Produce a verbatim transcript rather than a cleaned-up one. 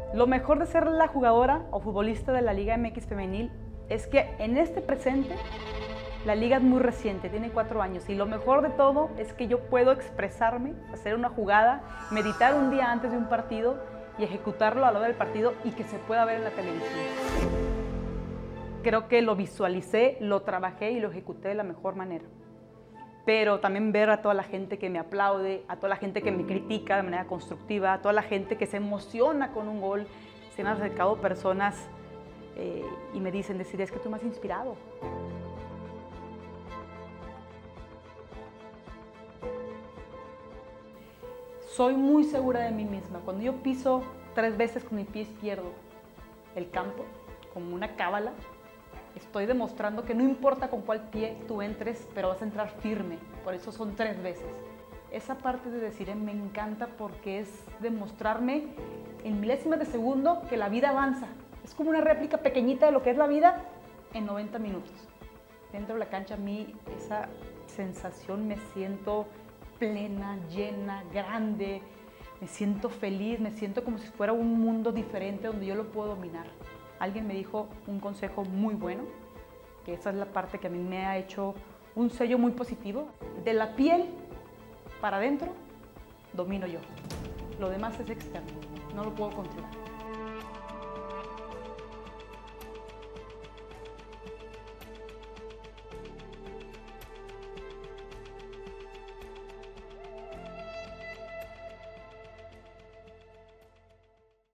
Lo mejor de ser la jugadora o futbolista de la Liga M X Femenil es que en este presente la liga es muy reciente, tiene cuatro años, y lo mejor de todo es que yo puedo expresarme, hacer una jugada, meditar un día antes de un partido y ejecutarlo a la hora del partido y que se pueda ver en la televisión. Creo que lo visualicé, lo trabajé y lo ejecuté de la mejor manera. Pero también ver a toda la gente que me aplaude, a toda la gente que me critica de manera constructiva, a toda la gente que se emociona con un gol. Se me han acercado personas eh, y me dicen, decir, es que tú me has inspirado. Soy muy segura de mí misma. Cuando yo piso tres veces con mi pie izquierdo el campo, como una cábala, estoy demostrando que no importa con cuál pie tú entres, pero vas a entrar firme. Por eso son tres veces. Esa parte de decir me encanta porque es demostrarme en milésimas de segundo que la vida avanza. Es como una réplica pequeñita de lo que es la vida en noventa minutos. Dentro de la cancha, a mí esa sensación, me siento plena, llena, grande, me siento feliz, me siento como si fuera un mundo diferente donde yo lo puedo dominar. Alguien me dijo un consejo muy bueno, que esa es la parte que a mí me ha hecho un sello muy positivo. De la piel para adentro, domino yo. Lo demás es externo, no lo puedo controlar.